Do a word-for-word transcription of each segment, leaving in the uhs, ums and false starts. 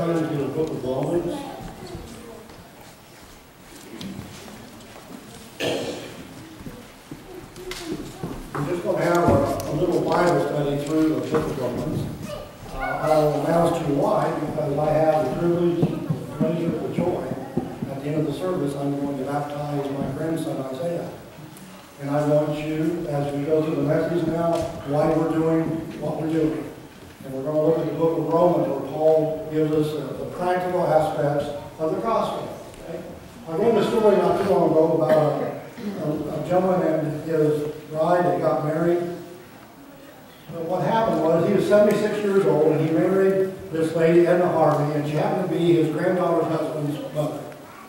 turn to the book of Romans. We're just going to have a, a little Bible study through the book of Romans. Uh, I'll announce to you why, because I have the privilege, the pleasure, the joy. At the end of the service, I'm going to baptize my grandson Isaiah. And I want you, as we go through the message now, why we're doing what we're doing. And we're going to look at the book of Romans, where Paul gives us uh, the practical aspects of the gospel. Okay? I read a story not too long ago about a, a, a gentleman and his bride. They got married. But what happened was he was seventy-six years old, and he married this lady, Edna Harvey, and she happened to be his granddaughter's husband's mother.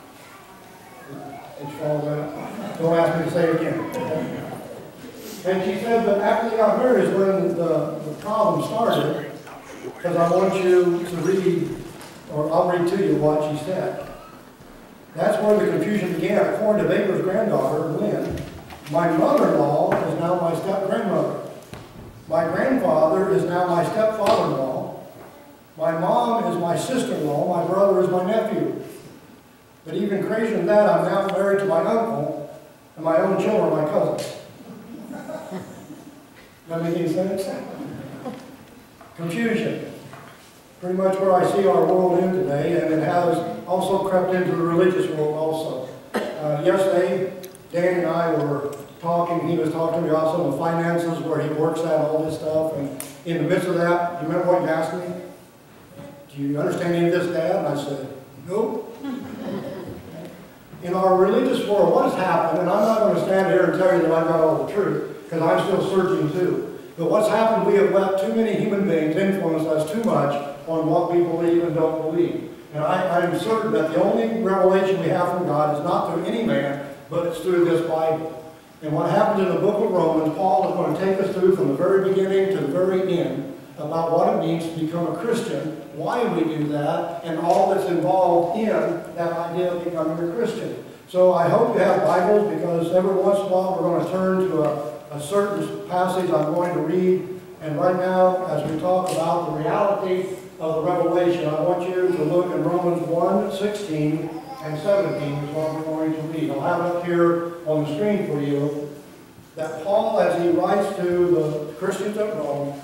Did you follow that? Don't ask me to say it again. And she said that after they got married is when the, the problem started, because I want you to read, or I'll read to you what she said. That's where the confusion began. According to Baker's granddaughter, Lynn, my mother-in-law is now my step-grandmother. My grandfather is now my stepfather-in-law. My mom is my sister-in-law. My brother is my nephew. But even crazier than that, I'm now married to my uncle, and my own children are my cousins. That make any sense? Confusion. Pretty much where I see our world in today, and it has also crept into the religious world also. Uh, yesterday, Dan and I were talking, he was talking to me about some of the finances, where he works at, all this stuff, and in the midst of that, you remember what he asked me? Do you understand any of this, Dad? And I said, nope. In our religious world, what has happened, and I'm not going to stand here and tell you that I've got all the truth, because I'm still searching too. But what's happened, we have let too many human beings influence us too much on what we believe and don't believe. And I, I'm certain that the only revelation we have from God is not through any man, but it's through this Bible. And what happened in the book of Romans, Paul is going to take us through from the very beginning to the very end about what it means to become a Christian, why we do that, and all that's involved in that idea of becoming a Christian. So I hope you have Bibles, because every once in a while we're going to turn to a, a certain passage I'm going to read. And right now, as we talk about the reality of the revelation, I want you to look in Romans one, sixteen and seventeen is what we're going to read. I'll have it up here on the screen for you, that Paul, as he writes to the Christians at Rome,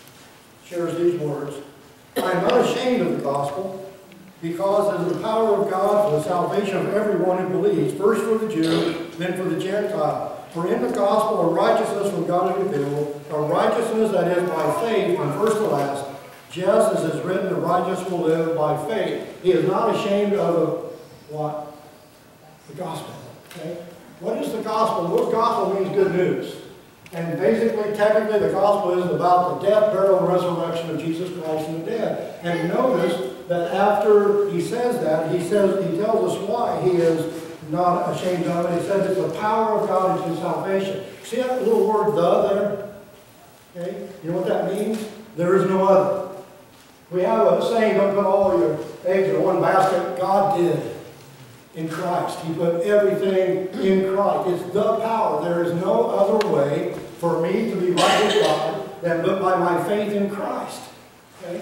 shares these words. I am not ashamed of the gospel, because it is the power of God for the salvation of everyone who believes, first for the Jew, then for the Gentile. For in the gospel a righteousness from God is revealed, a righteousness that is by faith from first to last, just as is written, the righteous will live by faith. He is not ashamed of the, what? The gospel. Okay? What is the gospel? The word gospel means good news. And basically, technically, the gospel is about the death, burial, and resurrection of Jesus Christ from the dead. And notice that after he says that, he says he tells us why he is not ashamed of it. He says it's the power of God into salvation. See that little word "the" there? Okay, you know what that means? There is no other. We have a saying: "Don't put all your eggs in one basket." God did. In Christ. He put everything in Christ. It's the power. There is no other way for me to be right with God than but by my faith in Christ. Okay?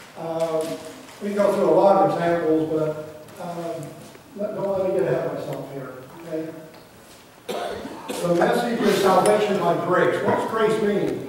Um, we can go through a lot of examples, but um, let, don't let me get ahead of myself here. Okay? The message is salvation by grace. What's grace mean?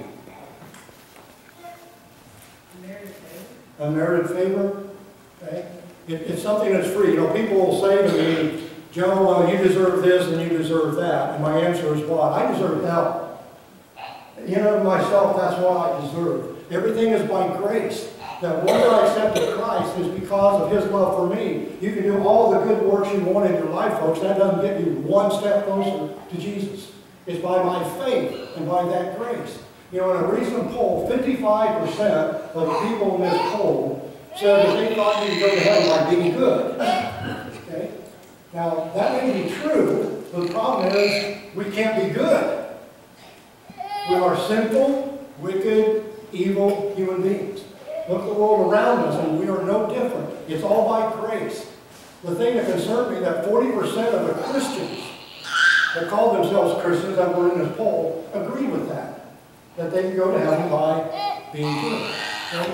Unmerited favor. Unmerited favor. Okay? It, it's something that's free. You know, people will say to me, Joe, well, you deserve this and you deserve that. And my answer is what? I deserve hell. You know, myself, that's what I deserve. Everything is by grace. That whether I accepted Christ is because of His love for me. You can do all the good works you want in your life, folks. That doesn't get you one step closer to Jesus. It's by my faith and by that grace. You know, in a recent poll, fifty-five percent of the people in this poll said that they thought you could go to heaven by being good. Okay? Now, that may be true, but the problem is we can't be good. We are sinful, wicked, evil human beings. Look at the world around us, and we are no different. It's all by grace. The thing that concerned me, that forty percent of the Christians that call themselves Christians that were in this poll agreed with that. That they can go to heaven by being good. Okay?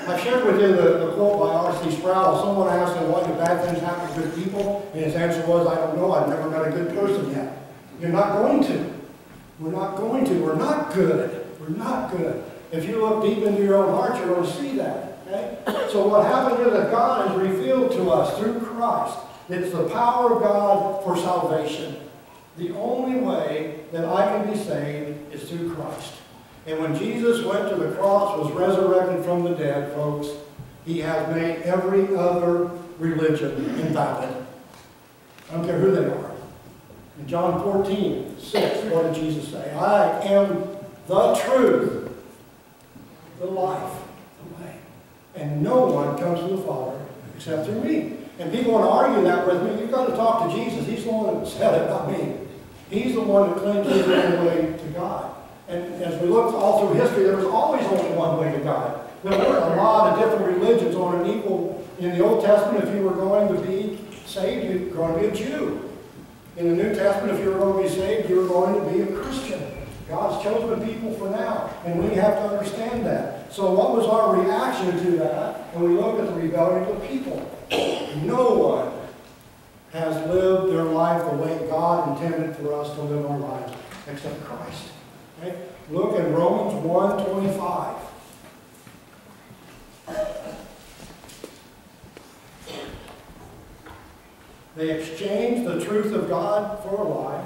I shared with you the, the quote by R C Sproul. Someone asked him why do bad things happen to good people, and his answer was, I don't know, I've never met a good person yet. You're not going to. We're not going to. We're not good. We're not good. If you look deep into your own heart, you're going to see that. Okay? So what happened is that God has revealed to us through Christ. It's the power of God for salvation. The only way that I can be saved is through Christ. And when Jesus went to the cross, was resurrected from the dead, folks, he has made every other religion invalid. I don't care who they are. In John fourteen, six, what did Jesus say? I am the truth, the life, the way. And no one comes to the Father except through me. And people want to argue that with me. You've got to talk to Jesus. He's the one that said it, not me. He's the one that claims he's the only way to God. And as we look all through history, there was always only one way to God. There were a lot of different religions on an equal. In the Old Testament, if you were going to be saved, you were going to be a Jew. In the New Testament, if you were going to be saved, you were going to be a Christian. God's chosen people for now, and we have to understand that. So what was our reaction to that when we look at the rebellion of the people? No one has lived their life the way God intended for us to live our lives, except Christ. Okay? Look at Romans one twenty-five. They exchanged the truth of God for a lie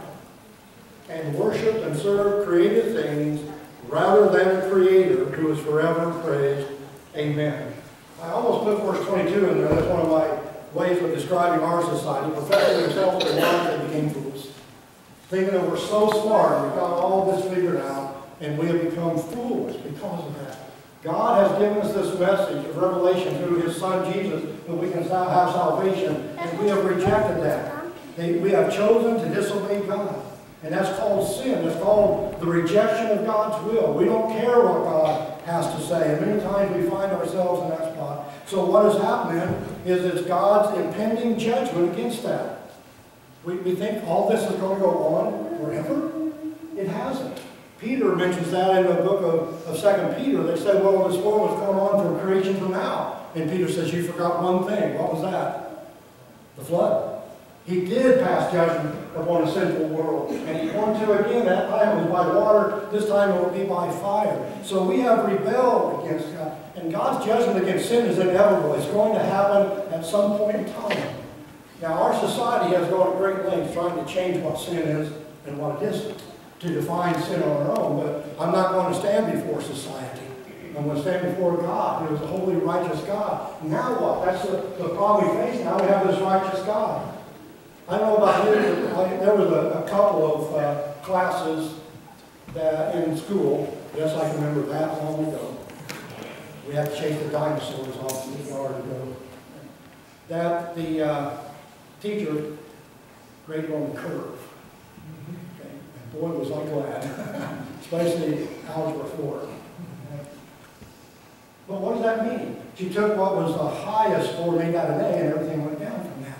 and worshiped and served created things rather than the Creator who is forever praised. Amen. I almost put verse twenty-two in there. That's one of my ways of describing our society. Professing themselves to wise, they became fools. Thinking that we're so smart, we've got all this figured out, and we have become fools because of that. God has given us this message of revelation through His Son Jesus, that we can now have salvation, and we have rejected that. We have chosen to disobey God. And that's called sin. That's called the rejection of God's will. We don't care what God has to say. And many times we find ourselves in that spot. So what has happened is it's God's impending judgment against that. We, we think all this is going to go on forever. It hasn't. Peter mentions that in the book of, of Second Peter. They say, well, this world is going on from creation to now. And Peter says, you forgot one thing. What was that? The flood. He did pass judgment upon a sinful world. And He's going to again. That time it was by water. This time it will be by fire. So we have rebelled against God. And God's judgment against sin is inevitable. It's going to happen at some point in time. Now, our society has gone to great lengths trying to change what sin is and what it isn't, to define sin on our own. But I'm not going to stand before society. I'm going to stand before God, who is a holy, righteous God. Now what? That's the, the problem we face. Now we have this righteous God. I don't know about you, but there was a, a couple of uh, classes that in school, yes, I can remember that long ago. We had to chase the dinosaurs off the yard ago. That the uh, teacher graded on the curve. Okay. And boy, was I glad. Especially Algebra four. Okay. But what does that mean? She took what was the highest score, made that an A, and everything went down from that.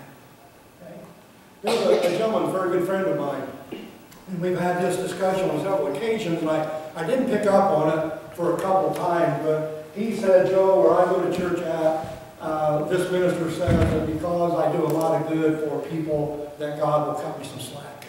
There was a, a gentleman, a very good friend of mine, and we've had this discussion on several occasions, and I, I didn't pick up on it for a couple times, but he said, Joe, where I go to church at, uh, this minister says that because I do a lot of good for people, that God will cut me some slack.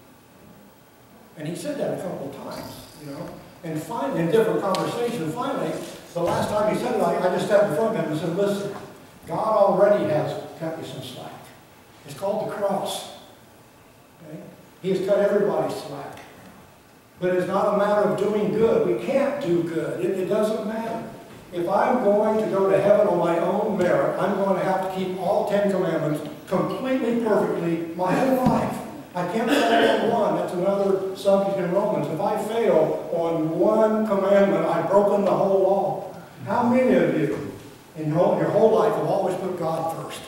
And he said that a couple of times, you know. And finally, in different conversations, finally, the last time he said it, I, I just stepped in front of him and said, listen, God already has cut me some slack. It's called the cross. Okay? He has cut everybody's slack. But it's not a matter of doing good. We can't do good. It, it doesn't matter. If I'm going to go to heaven on my own merit, I'm going to have to keep all Ten Commandments completely, perfectly, my whole life. I can't fail on one. That's another subject in Romans. If I fail on one commandment, I've broken the whole law. How many of you in your, your whole life have always put God first?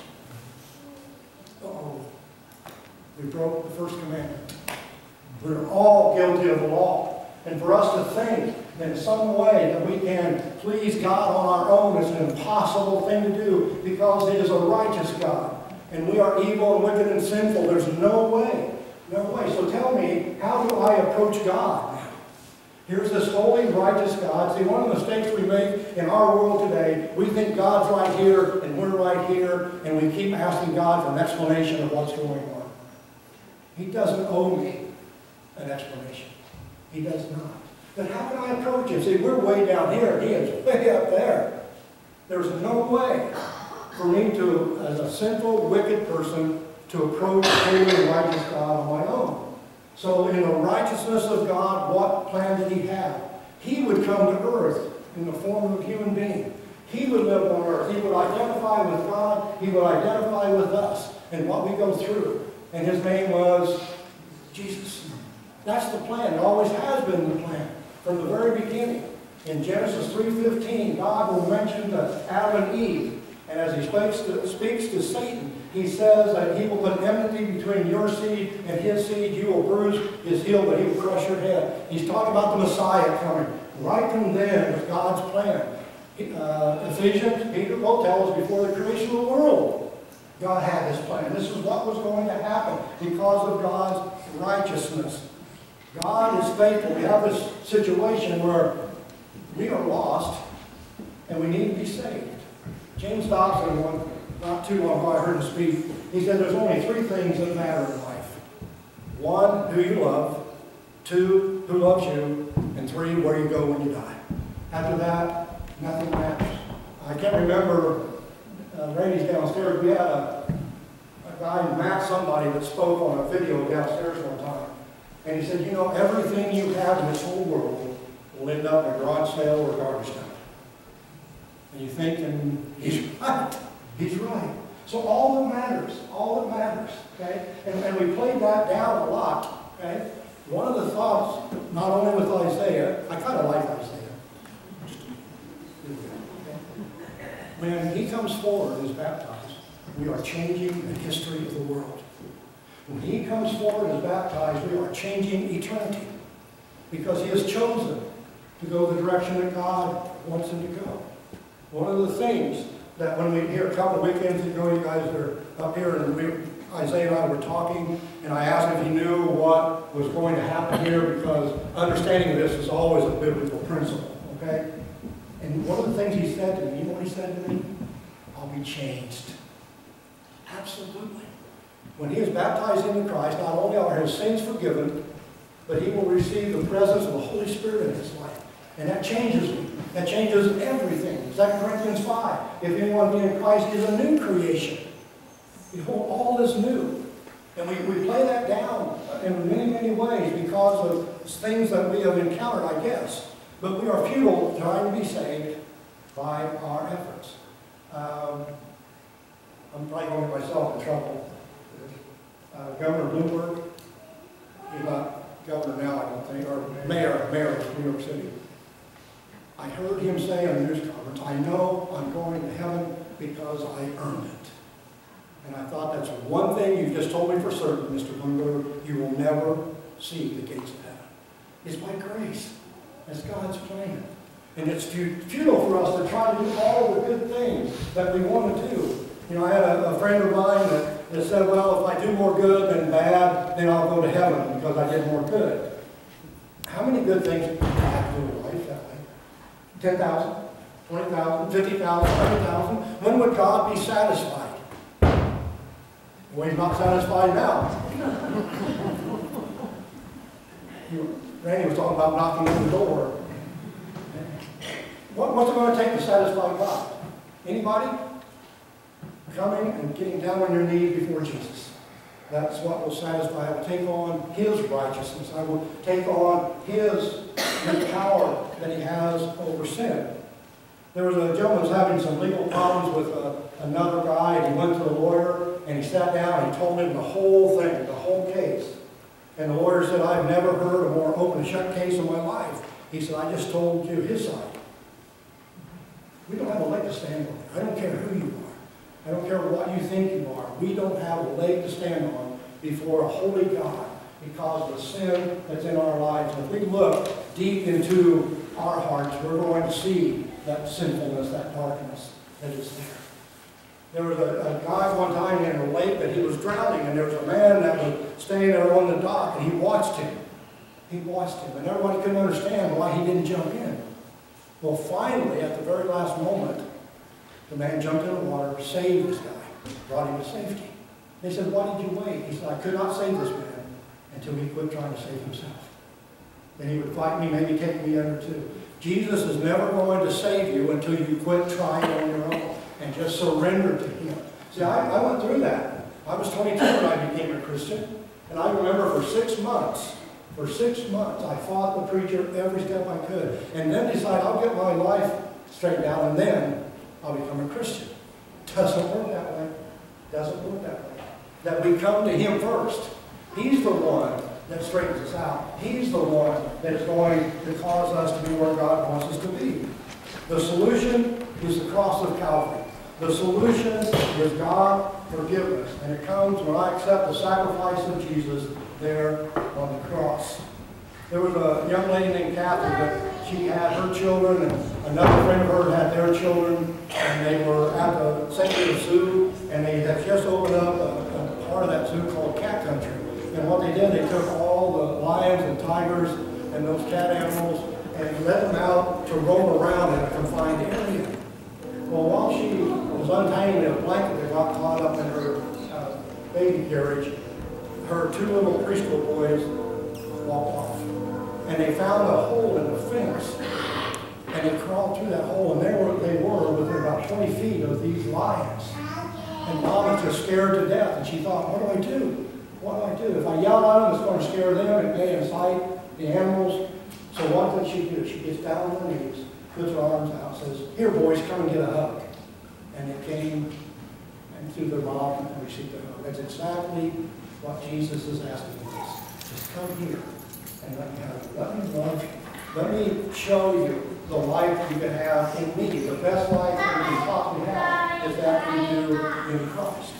Uh-oh. We broke the first commandment. We're all guilty of the law. And for us to think in some way that we can please God on our own is an impossible thing to do, because He is a righteous God. And we are evil and wicked and sinful. There's no way. No way. So tell me, how do I approach God now? Here's this holy, righteous God. See, one of the mistakes we make in our world today, we think God's right here and we're right here, and we keep asking God for an explanation of what's going on. He doesn't owe me an explanation. He does not. But how can I approach him? See, we're way down here. He is way up there. There's no way for me to, as a sinful, wicked person, to approach holy and righteous God on my own. So in the righteousness of God, what plan did he have? He would come to earth in the form of a human being. He would live on earth. He would identify with God. He would identify with us and what we go through. And his name was Jesus. That's the plan. It always has been the plan from the very beginning. In Genesis three fifteen, God will mention to Adam and Eve. And as he speaks to, speaks to Satan, he says that he will put enmity between your seed and his seed. You will bruise his heel, but he will crush your head. He's talking about the Messiah coming. Right from then was God's plan. Uh, Ephesians, Peter will tell us before the creation of the world, God had his plan. This is what was going to happen because of God's righteousness. God is faithful. We have this situation where we are lost and we need to be saved. James Dobson, one, not too long ago I heard him speak, he said there's only three things that matter in life. One, who you love. Two, who loves you. And three, where you go when you die. After that, nothing matters. I can't remember, uh, Randy's downstairs, we had a, a guy, Matt somebody, that spoke on a video downstairs one time. And he said, you know, everything you have in this whole world will end up in a garage sale or a garbage dump. And you think, and he's right. He's right. So all that matters, all that matters, okay? And, and we played that down a lot, okay? One of the thoughts, not only with Isaiah, I kind of like Isaiah. When he comes forward and is baptized, we are changing the history of the world. When he comes forward and is baptized, we are changing eternity. Because he has chosen to go the direction that God wants him to go. One of the things that when we here a couple of weekends ago, you guys are up here, and we, Isaiah and I were talking, and I asked him if he knew what was going to happen here, because understanding this is always a biblical principle, okay? And one of the things he said to me, you know what he said to me? I'll be changed. Absolutely. When he is baptized into Christ, not only are his sins forgiven, but he will receive the presence of the Holy Spirit in his life. And that changes me. That changes everything. Second Corinthians five. If anyone be in Christ is a new creation. Behold, all is new. And we, we play that down in many, many ways because of things that we have encountered, I guess. But we are futile trying to be saved by our efforts. Um, I'm probably going to get myself in trouble. Uh, Governor Bloomberg, he's not governor now, I don't think, or mayor, mayor of New York City. I heard him say in a news conference, I know I'm going to heaven because I earned it. And I thought, that's one thing you just told me for certain, Mister Bloomberg, you will never see the gates of heaven. It's by grace. That's God's plan. And it's futile for us to try to do all the good things that we want to do. You know, I had a, a friend of mine that, that said, well, if I do more good than bad, then I'll go to heaven because I did more good. How many good things do you have to do in life that way? ten thousand, twenty thousand, fifty thousand, one hundred thousand. When would God be satisfied? Well, he's not satisfied now. you, Randy was talking about knocking on the door. What, what's it going to take to satisfy God? Anybody? Coming and getting down on your knees before Jesus. That's what will satisfy. I will take on his righteousness. I will take on his, his power that he has over sin. There was a gentleman who was having some legal problems with a, another guy, and he went to the lawyer, and he sat down and he told him the whole thing, the whole case. And the lawyer said, I've never heard a more open and shut case in my life. He said, I just told you his side. We don't have a leg to stand on. I don't care who you are. I don't care what you think you are. We don't have a leg to stand on before a holy God because of the sin that's in our lives. And if we look deep into our hearts, we're going to see that sinfulness, that darkness that is there. There was a, a guy one time in a lake that he was drowning, and there was a man that was staying there on the dock, and he watched him. He watched him, and everybody couldn't understand why he didn't jump in. Well, finally, at the very last moment, the man jumped in the water, saved this guy, brought him to safety. They said, why did you wait? He said, I could not save this man until he quit trying to save himself. Then he would fight me, maybe take me under too. Jesus is never going to save you until you quit trying on your own and just surrender to him. See, I, I went through that. I was twenty-two when I became a Christian, and I remember for six months, for six months, I fought the preacher every step I could, and then decided I'll get my life straightened out, and then I'll become a Christian. Doesn't work that way. Doesn't work that way. That we come to him first. He's the one that straightens us out. He's the one that is going to cause us to be where God wants us to be. The solution is the cross of Calvary. The solution is God forgiveness. And it comes when I accept the sacrifice of Jesus there on the cross. There was a young lady named Kathy that she had her children, and another friend of hers had their children, and they were at the Centennial Zoo, and they had just opened up a, a part of that zoo called Cat Country. And what they did, they took all the lions and tigers and those cat animals and let them out to roam around in a confined area. Well, while she was untangling a blanket that got caught up in her uh, baby carriage, her two little preschool boys walked off. And they found a hole in the fence. And they crawled through that hole, and there were, they were within about twenty feet of these lions. And Mom was just scared to death, and she thought, what do I do? What do I do? If I yell at them, it's going to scare them. It may incite the animals. So what did she do? She gets down on her knees, puts her arms out, says, here, boys, come and get a hug. And they came and threw their mom and received the hug. That's exactly what Jesus is asking us. Just come here and let me have you. Let me love you. Let me show you the life you can have in me. The best life that we can possibly have is that we do in Christ.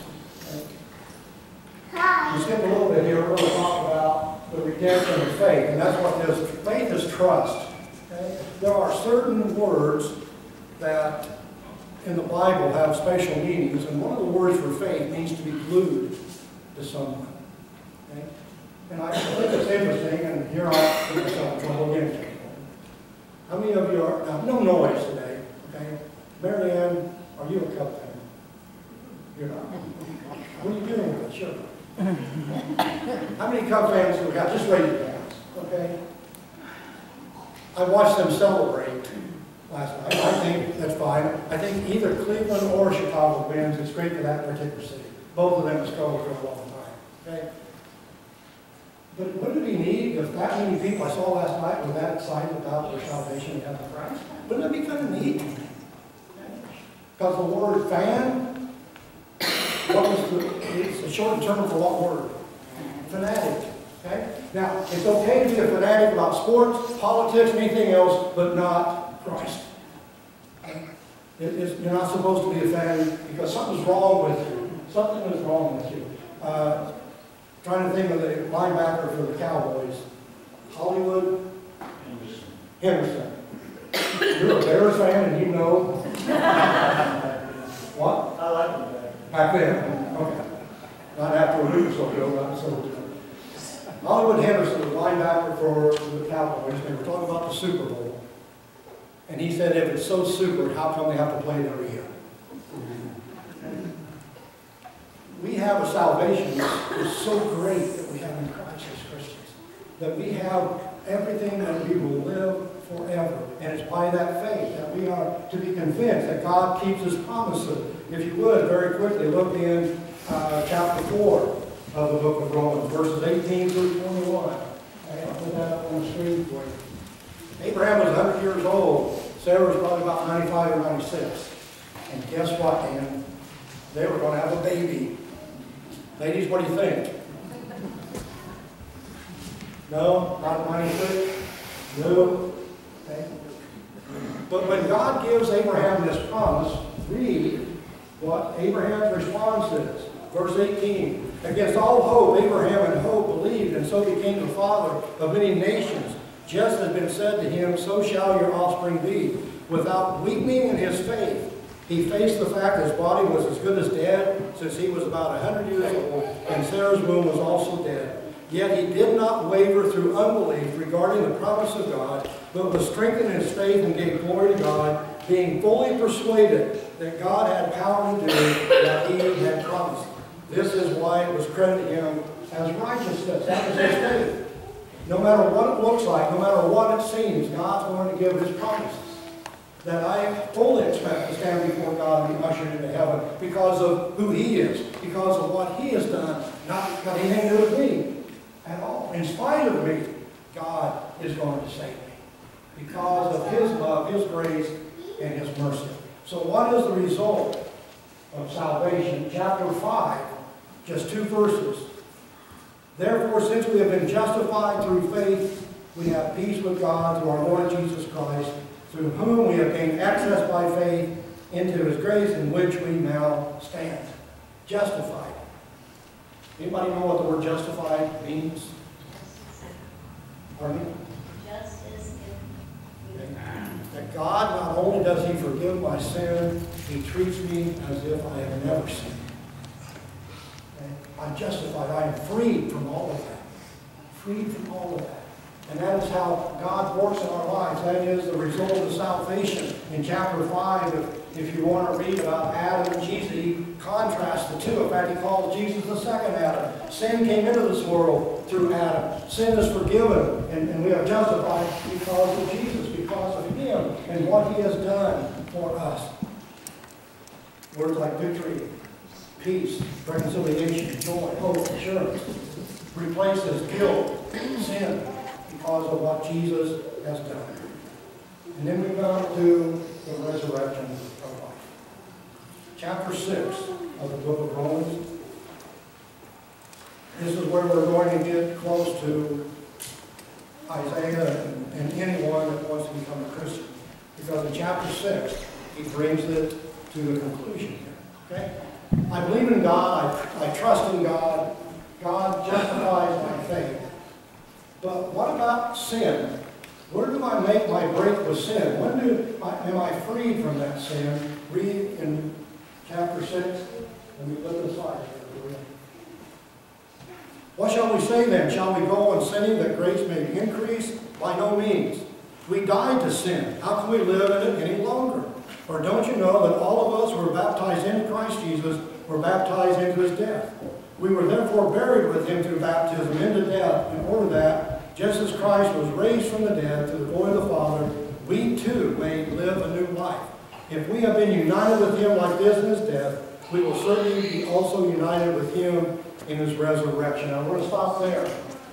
Okay? We skip a little bit here. We're going to talk about the redemption of faith. And that's what this faith is trust. Okay? There are certain words that in the Bible have special meanings. And one of the words for faith means to be glued to someone. Okay? And I think it's interesting, and here I'll put myself in trouble again. How many of you are, now, no noise today, okay? Mary Ann, are you a Cub fan? You're not. What are you doing with it? Sure. How many Cub fans have we got? Just raise your hands, okay? I watched them celebrate last night. I think that's fine. I think either Cleveland or Chicago wins. It's great for that particular city. Both of them have struggled for a long time, okay? But wouldn't it be neat if that many people I saw last night were that excited about their salvation in heaven Christ? Wouldn't it be kind of neat? Because the word fan, what was the, it's a short term for what word? Fanatic. Okay? Now, it's okay to be a fanatic about sports, politics, anything else, but not Christ. Okay? It is, you're not supposed to be a fan because something's wrong with you. Something is wrong with you. Uh, Trying to think of the linebacker for the Cowboys. Hollywood Henderson. You're a Bears fan and you know. What? I like him better. Back then? Okay. Not after a week or so ago, not so different. Hollywood Henderson was linebacker for the Cowboys. They were talking about the Super Bowl. And he said, if it's so super, how come they have to play it every year? We have a salvation that is so great that we have in Christ as Christians. That we have everything that we will live forever. And it's by that faith that we are to be convinced that God keeps his promises. If you would, very quickly, look in uh, chapter four of the book of Romans, verses eighteen through twenty-one. Okay, I'll put that up on the screen for you. Abraham was one hundred years old. Sarah was probably about ninety-five or ninety-six. And guess what, Dan? They were going to have a baby. Ladies, what do you think? No? Not ninety-six? No? Okay. But when God gives Abraham this promise, read what Abraham's response is. Verse eighteen. Against all hope, Abraham in hope believed, and so became the father of many nations. Just as been said to him, so shall your offspring be. Without weakening in his faith, he faced the fact that his body was as good as dead, since he was about a hundred years old, and Sarah's womb was also dead. Yet he did not waver through unbelief regarding the promise of God, but was strengthened in his faith and gave glory to God, being fully persuaded that God had power to do that he had promised. This is why it was credited to him as righteousness. That was his faith. No matter what it looks like, no matter what it seems, God's going to give his promises. That I fully expect to stand before God and be ushered into heaven because of who he is, because of what he has done, not got anything to do with me at all. In spite of me, God is going to save me because of his love, his grace, and his mercy. So what is the result of salvation? Chapter five, just two verses. Therefore, since we have been justified through faith, we have peace with God through our Lord Jesus Christ, through whom we have gained access by faith into his grace in which we now stand. Justified. Anybody know what the word justified means? Pardon me? Justice in That God, not only does he forgive my sin, he treats me as if I have never sinned. Okay? I'm justified. I am freed from all of that. Freed from all of that. And that is how God works in our lives. That is the result of salvation. In chapter five, if, if you want to read about Adam and Jesus, he contrasts the two. In fact, he called Jesus the second Adam. Sin came into this world through Adam. Sin is forgiven, and, and we are justified because of Jesus, because of him and what he has done for us. Words like victory, peace, reconciliation, joy, hope, assurance replaces guilt, sin, because of what Jesus has done. And then we come to the resurrection of life. Chapter six of the book of Romans. This is where we're going to get close to Isaiah and, and anyone that wants to become a Christian. Because in chapter six, he brings it to the conclusion here. Okay? I believe in God. I, I trust in God. God justifies my faith. But what about sin? Where do I make my break with sin? When do I, am I freed from that sin? Read in chapter six. Let me put this slide here. What shall we say then? Shall we go on sinning that grace may increase? By no means. We died to sin. How can we live in it any longer? Or don't you know that all of us who were baptized into Christ Jesus were baptized into his death? We were therefore buried with him through baptism into death, in order that, just as Christ was raised from the dead through the glory of the Father, we too may live a new life. If we have been united with him like this in his death, we will certainly be also united with him in his resurrection. Now, we're going to stop there.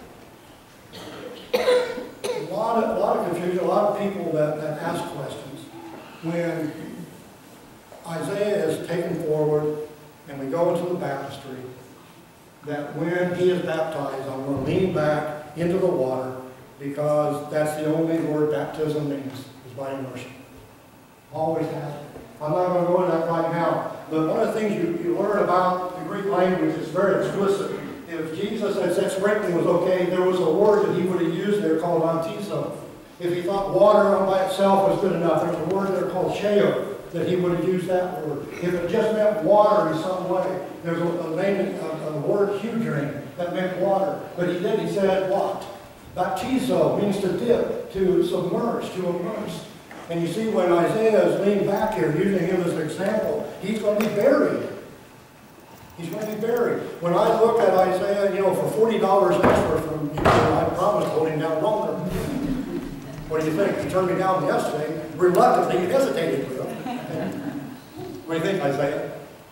A lot of, a lot of confusion, a lot of people that, that ask questions. When Isaiah is taken forward and we go into the baptistry, that when he is baptized, I'm going to lean back into the water because that's the only word baptism means, is by immersion. Always has been. I'm not going to go into that right now. But one of the things you, you learn about the Greek language is very explicit. If Jesus had said sprinkling was okay, there was a word that he would have used there called antizo. If he thought water by itself was good enough, there's a word there called sheo, that he would have used that word. If it just meant water in some way, there's a, a, name, a, a word hydrine that meant water. But he did, he said what? Baptizo means to dip, to submerge, to immerse. And you see when Isaiah is leaning back here, using him as an example, he's going to be buried. He's going to be buried. When I look at Isaiah, you know, for forty dollars extra from you, I promised to hold him down longer. What do you think? He turned me down yesterday. Reluctantly, he hesitated with him. What do you think, Isaiah?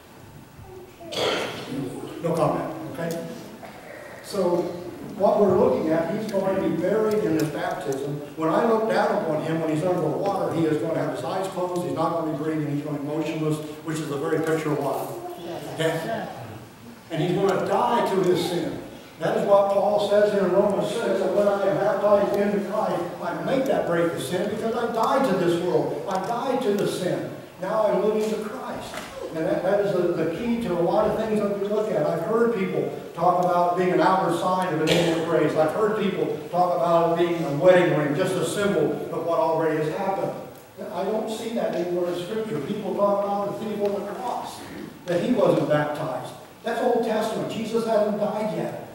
No comment, okay? So, what we're looking at, he's going to be buried in his baptism. When I look down upon him, when he's under the water, he is going to have his eyes closed, he's not going to be breathing, he's going to be motionless, which is the very picture of what? Death. And he's going to die to his sin. That is what Paul says here in Romans six, that when I am baptized into Christ, I make that break of sin because I died to this world. I died to the sin. Now I'm living to Christ. And that, that is the, the key to a lot of things that we look at. I've heard people talk about being an outward sign of an inward grace. I've heard people talk about it being a wedding ring, just a symbol of what already has happened. I don't see that anywhere in Scripture. People talk about the thief on the cross, that he wasn't baptized. That's Old Testament. Jesus hasn't died yet.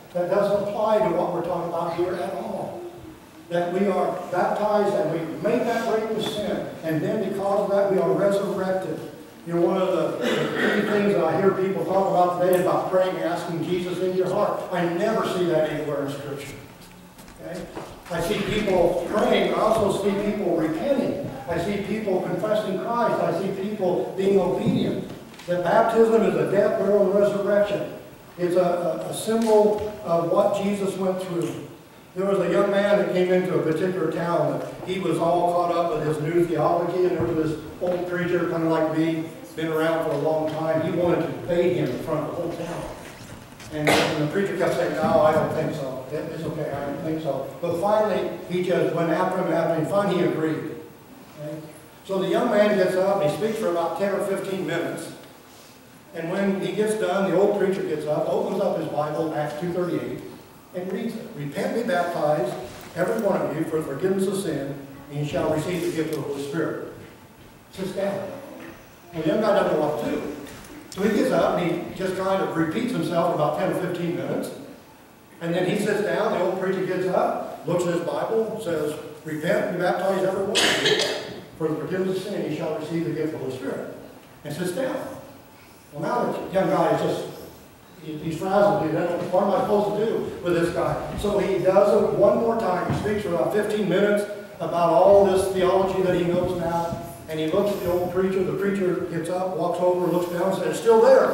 That doesn't apply to what we're talking about here at all. That we are baptized and we make that break with sin, and then because of that we are resurrected. You know, one of the, the key things that I hear people talk about today is about praying, asking Jesus into your heart. I never see that anywhere in Scripture. Okay? I see people praying. I also see people repenting. I see people confessing Christ. I see people being obedient. That baptism is a death, burial, and resurrection. It's a, a, a symbol of what Jesus went through. There was a young man that came into a particular town that he was all caught up with his new theology, and there was this old preacher, kind of like me, been around for a long time. He wanted to debate him in front of the whole town. And, and the preacher kept saying, no, I don't think so. It, it's okay, I don't think so. But finally, he just went after him and after him. Finally, he agreed. Okay? So the young man gets up, and he speaks for about ten or fifteen minutes. And when he gets done, the old preacher gets up, opens up his Bible, Acts two thirty-eight, and reads it. Repent, be baptized, every one of you, for the forgiveness of sin, and you shall receive the gift of the Holy Spirit. Sits down. Well, the young guy doesn't know what to do. So he gets up and he just kind of repeats himself for about ten or fifteen minutes. And then he sits down, the old preacher gets up, looks at his Bible, says, repent, be baptized, every one of you, for the forgiveness of sin, you shall receive the gift of the Holy Spirit. And sits down. Well, now the young guy is just, he, he's frazzled. He doesn't know, what am I supposed to do with this guy? So he does it one more time. He speaks for about fifteen minutes about all this theology that he knows now. And he looks at the old preacher. The preacher gets up, walks over, looks down, and says, it's still there.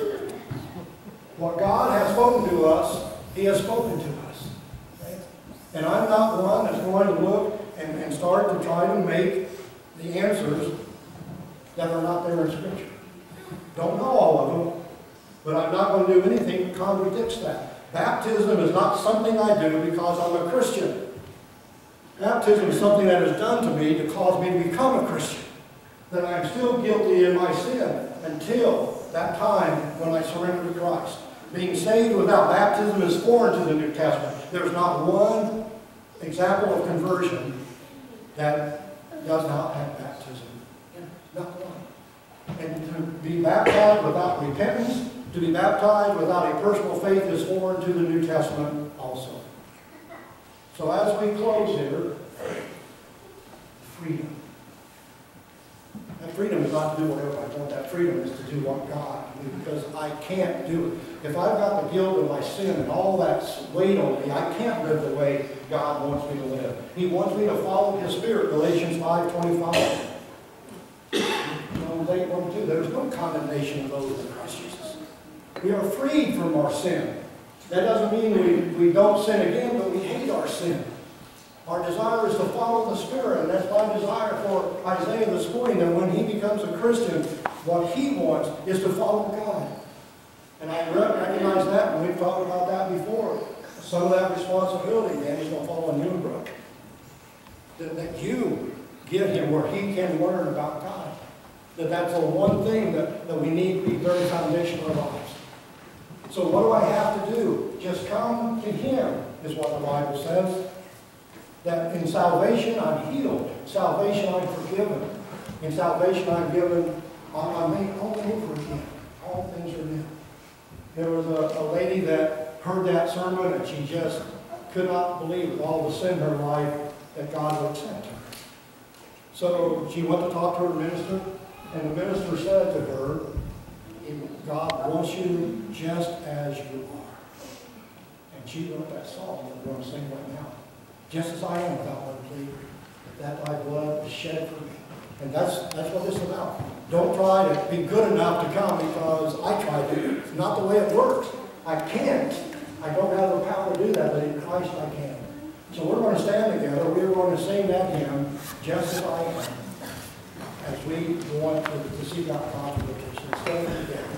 What God has spoken to us, He has spoken to us. Okay? And I'm not one that's going to look and, and start to try to make the answers that are not there in Scripture. Don't know all of them, but I'm not going to do anything that contradicts that. Baptism is not something I do because I'm a Christian. Baptism is something that is done to me to cause me to become a Christian. That I'm still guilty in my sin until that time when I surrender to Christ. Being saved without baptism is foreign to the New Testament. There's not one example of conversion that does not have baptism. Not one. And to be baptized without repentance, to be baptized without a personal faith is foreign to the New Testament also. So as we close here, freedom. That freedom is not to do whatever I want. That freedom is to do what God can do, because I can't do it. If I've got the guilt of my sin and all that weight on me, I can't live the way God wants me to live. He wants me to follow His Spirit, Galatians five twenty-five. Romans eight one two. There's no condemnation of those in Christ Jesus. We are freed from our sin. That doesn't mean we, we don't sin again, but we hate our sin. Our desire is to follow the Spirit, and that's my desire for Isaiah this morning, that when he becomes a Christian, what he wants is to follow God. And I recognize that, and we've talked about that before. Some of that responsibility, man, is going to fall on you, brother. That, that you get him where he can learn about God. That that's the one thing that, that we need to be very foundational of our lives. So what do I have to do? Just come to him, is what the Bible says. That in salvation I'm healed. Salvation I'm forgiven. In salvation I'm given, I'm made all over again. All things are new. There was a, a lady that heard that sermon and she just could not believe with all the sin in her life that God would accept her. So she went to talk to her minister, and the minister said to her, God wants you just as you are. And she wrote that song that we're going to sing right now. Just as I am without one plea, that thy blood is shed for me. And that's, that's what this is about. Don't try to be good enough to come because I try to. It's not the way it works. I can't. I don't have the power to do that, but in Christ I can. So we're going to stand together. We're going to sing that hymn, Just As I Am, as we want to, to seek out God's invitation. Stand together.